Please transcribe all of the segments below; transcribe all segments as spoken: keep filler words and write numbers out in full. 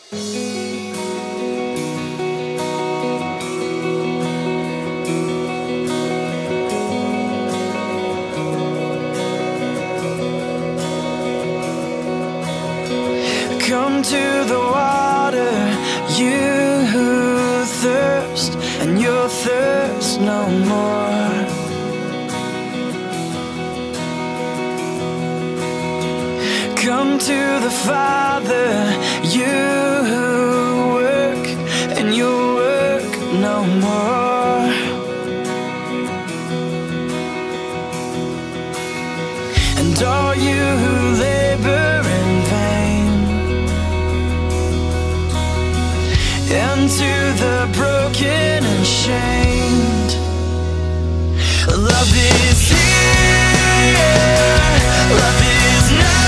Come to the water, you who thirst, and you'll thirst no more. Come to the Father, you who work, and you'll work no more. And all you who labor in vain, and to the broken and shamed, love is here, love is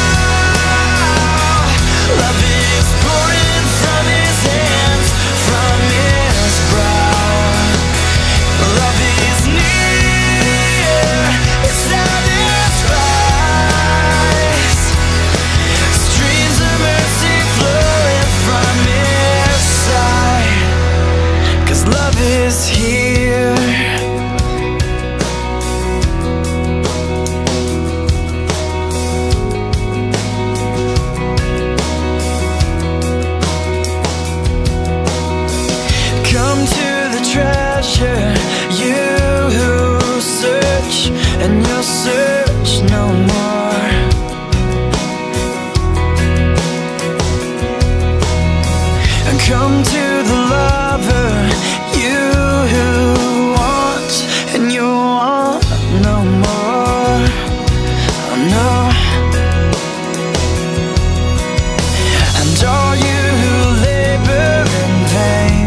now, love is pouring from His hands, from His brow. Love is near, it satisfies, streams of mercy flowing from His side, 'cause love is here. Come to the treasure, you who search, and you'll search no more. And come to the lover, you who want, and you want no more. Oh no. And all you who labor in vain,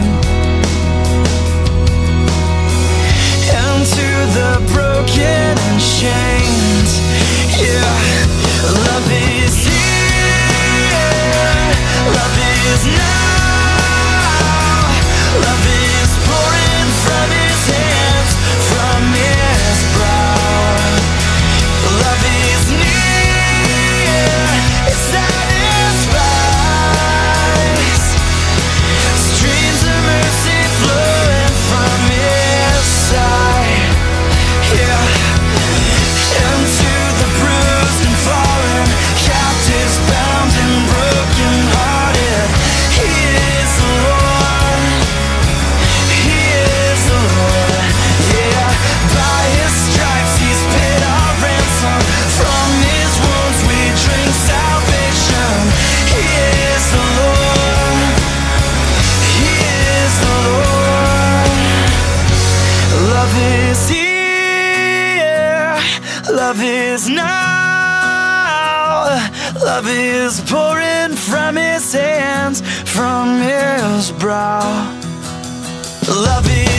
to the broken and shamed, yeah. Love is here, love is now, love is pouring from His hands, from His brow. Love is near, it satisfies, streams of mercy flowing from His side. Yeah, and to the bruised and fallen, captives bound and broken hearted, He is the Lord, He is the Lord. Yeah, by His stripes He's paid our ransom, from His wounds we drink salvation. He is the Lord, He is the Lord. Love is here, love is now, love is pouring from His hands, from His brow. Love is